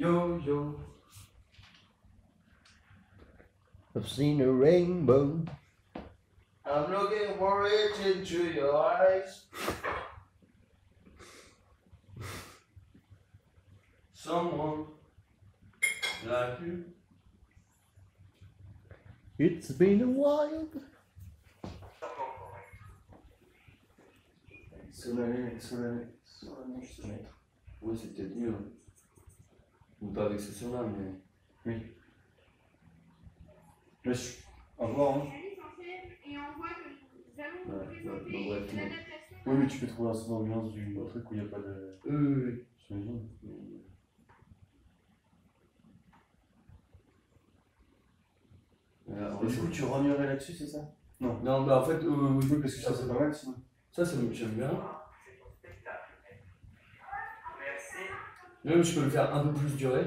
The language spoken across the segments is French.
Yo, yo. I've seen a rainbow. I'm looking for it into your eyes. Someone like you. It's been a while. Solennel, je sais mettre. Oui, c'est peut-être mieux. Ou pas avec ce son-là, mais. Oui. Au revoir. Hein. Et on voit que nous allons vous présenter bref, l'adaptation. Oui, mais tu peux trouver un son d'ambiance du truc où il n'y a pas de. Oui. J'imagine. Et du coup, tu rognerais là-dessus, c'est ça? Non. Non, bah en fait, Oui, parce que ça, c'est pas mal sinon. ça j'aime bien. Même je peux le faire un peu plus durer.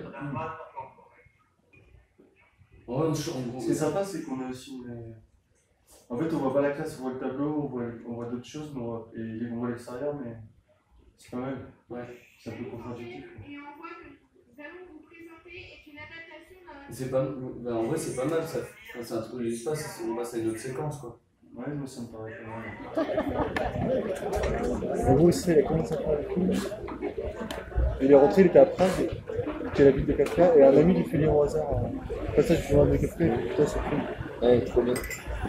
En vrai, Ce qui est sympa, c'est qu'on a aussi une. En fait, on voit pas la classe, on voit le tableau, on voit d'autres choses, mais on voit l'extérieur, mais c'est pas mal. Ouais. C'est un peu contre-intuitif. Et on voit que nous allons vous présenter est une adaptation d'un. C'est pas. Bah, en vrai, c'est pas mal ça. C'est un truc de l'espace, on passe à une autre séquence quoi. Ouais, moi ça me paraît pas mal. En gros, ici, elle a commencé à faire le film. Il est rentré, il était à Prague, qui est la ville de Kafka, et un ami lui fait lire au hasard un passage du journal de Kafka, et putain, c'est cool. Ouais, trop bien.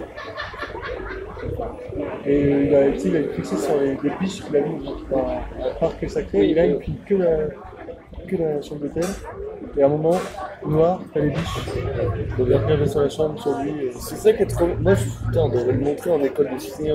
Et il a fixé sur les biches qu'il a mis dans un parc sacré, et là, il filme que la chambre d'hôtel. Et à un moment, noir, t'as les biches. Donc après, il va sur la chambre, sur lui. C'est ça qui est trop. Moi, putain, on devrait le montrer en école de ciné.